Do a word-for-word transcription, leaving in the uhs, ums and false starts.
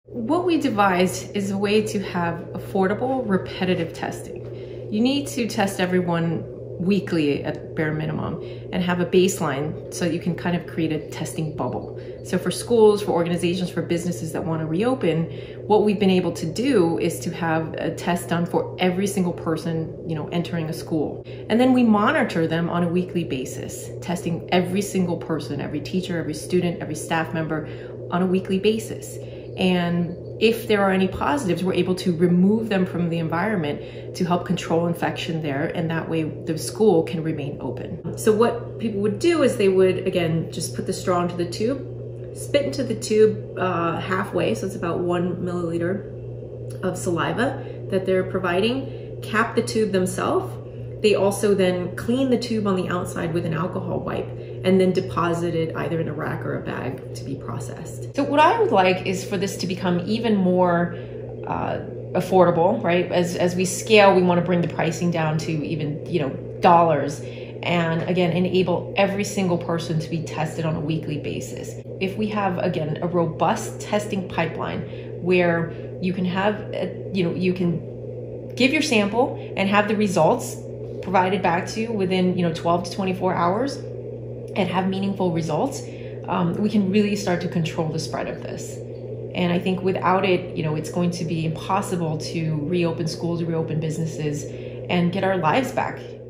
What we devised is a way to have affordable, repetitive testing. You need to test everyone weekly at bare minimum and have a baseline so you can kind of create a testing bubble. So for schools, for organizations, for businesses that want to reopen, what we've been able to do is to have a test done for every single person, you know, entering a school. And then we monitor them on a weekly basis, testing every single person, every teacher, every student, every staff member on a weekly basis. And if there are any positives, we're able to remove them from the environment to help control infection there, and that way the school can remain open. So what people would do is they would, again, just put the straw into the tube, spit into the tube uh, halfway, so it's about one milliliter of saliva that they're providing, cap the tube themselves. They also then clean the tube on the outside with an alcohol wipe and then deposit it either in a rack or a bag to be processed. So what I would like is for this to become even more uh, affordable, right? As, as we scale, we want to bring the pricing down to even, you know, dollars, and again, enable every single person to be tested on a weekly basis. If we have, again, a robust testing pipeline where you can have, a, you know, you can give your sample and have the results provided back to you within, you know, twelve to twenty-four hours and have meaningful results, um, we can really start to control the spread of this. And I think without it, you know, it's going to be impossible to reopen schools, reopen businesses, and get our lives back.